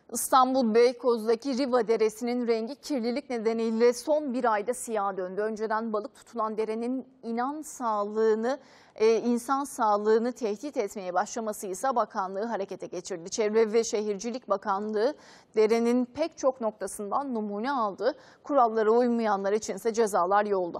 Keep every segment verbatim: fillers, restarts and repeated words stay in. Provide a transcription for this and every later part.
İstanbul Beykoz'daki Riva Deresi'nin rengi kirlilik nedeniyle son bir ayda siyaha döndü. Önceden balık tutulan derenin inan sağlığını, e, insan sağlığını tehdit etmeye başlaması ise bakanlığı harekete geçirdi. Çevre ve Şehircilik Bakanlığı derenin pek çok noktasından numune aldı. Kurallara uymayanlar içinse cezalar yolda.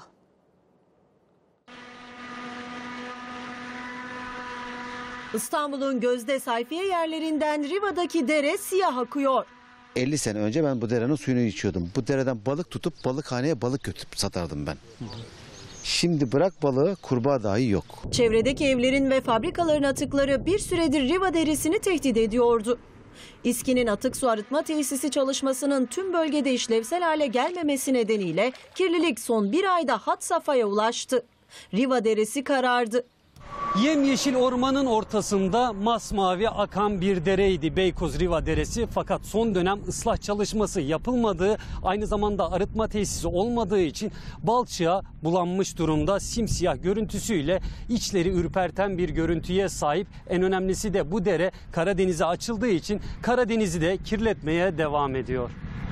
İstanbul'un gözde sayfiye yerlerinden Riva'daki dere siyah akıyor. elli sene önce ben bu derenin suyunu içiyordum. Bu dereden balık tutup balıkhaneye balık götürüp satardım ben. Şimdi bırak balığı, kurbağa dahi yok. Çevredeki evlerin ve fabrikaların atıkları bir süredir Riva derisini tehdit ediyordu. İSKİ'nin atık su arıtma tesisi çalışmasının tüm bölgede işlevsel hale gelmemesi nedeniyle kirlilik son bir ayda had safhaya ulaştı. Riva deresi karardı. Yemyeşil ormanın ortasında masmavi akan bir dereydi Beykoz Riva Deresi. Fakat son dönem ıslah çalışması yapılmadığı, aynı zamanda arıtma tesisi olmadığı için balçığa bulanmış durumda, simsiyah görüntüsüyle içleri ürperten bir görüntüye sahip. En önemlisi de bu dere Karadeniz'e açıldığı için Karadeniz'i de kirletmeye devam ediyor.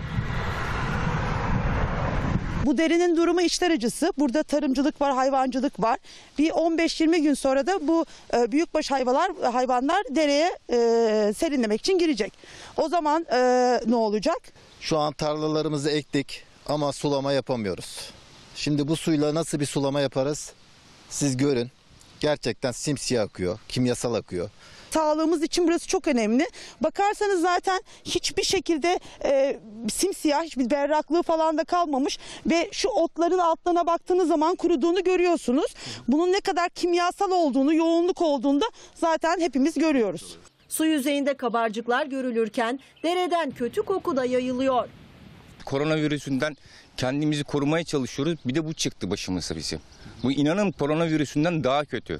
Bu derenin durumu içler acısı. Burada tarımcılık var, hayvancılık var. Bir on beş yirmi gün sonra da bu e, büyükbaş hayvanlar hayvanlar dereye e, serinlemek için girecek. O zaman e, ne olacak? Şu an tarlalarımızı ektik ama sulama yapamıyoruz. Şimdi bu suyla nasıl bir sulama yaparız? Siz görün. Gerçekten simsiyah akıyor, kimyasal akıyor. Sağlığımız için burası çok önemli. Bakarsanız zaten hiçbir şekilde e, simsiyah, hiçbir berraklığı falan da kalmamış ve şu otların altlarına baktığınız zaman kuruduğunu görüyorsunuz. Bunun ne kadar kimyasal olduğunu, yoğunluk olduğunu da zaten hepimiz görüyoruz. Su yüzeyinde kabarcıklar görülürken dereden kötü koku da yayılıyor. Koronavirüsünden kendimizi korumaya çalışıyoruz. Bir de bu çıktı başımıza bizim. Bu inanın koronavirüsünden daha kötü.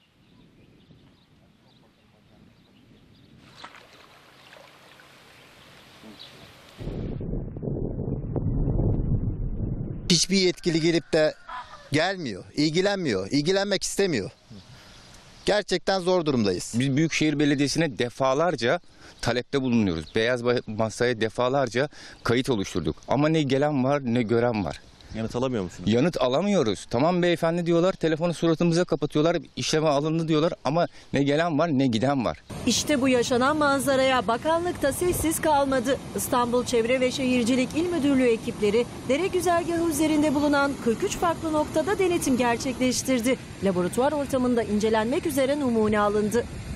Hiçbir yetkili gelip de gelmiyor, ilgilenmiyor, ilgilenmek istemiyor. Gerçekten zor durumdayız. Biz Büyükşehir Belediyesi'ne defalarca talepte bulunuyoruz. Beyaz masaya defalarca kayıt oluşturduk. Ama ne gelen var ne gören var. Yanıt alamıyor musunuz? Yanıt alamıyoruz. Tamam beyefendi diyorlar, telefonu suratımıza kapatıyorlar, işleme alındı diyorlar ama ne gelen var ne giden var. İşte bu yaşanan manzaraya bakanlık da sessiz kalmadı. İstanbul Çevre ve Şehircilik İl Müdürlüğü ekipleri dere güzergahı üzerinde bulunan kırk üç farklı noktada denetim gerçekleştirdi. Laboratuvar ortamında incelenmek üzere numune alındı.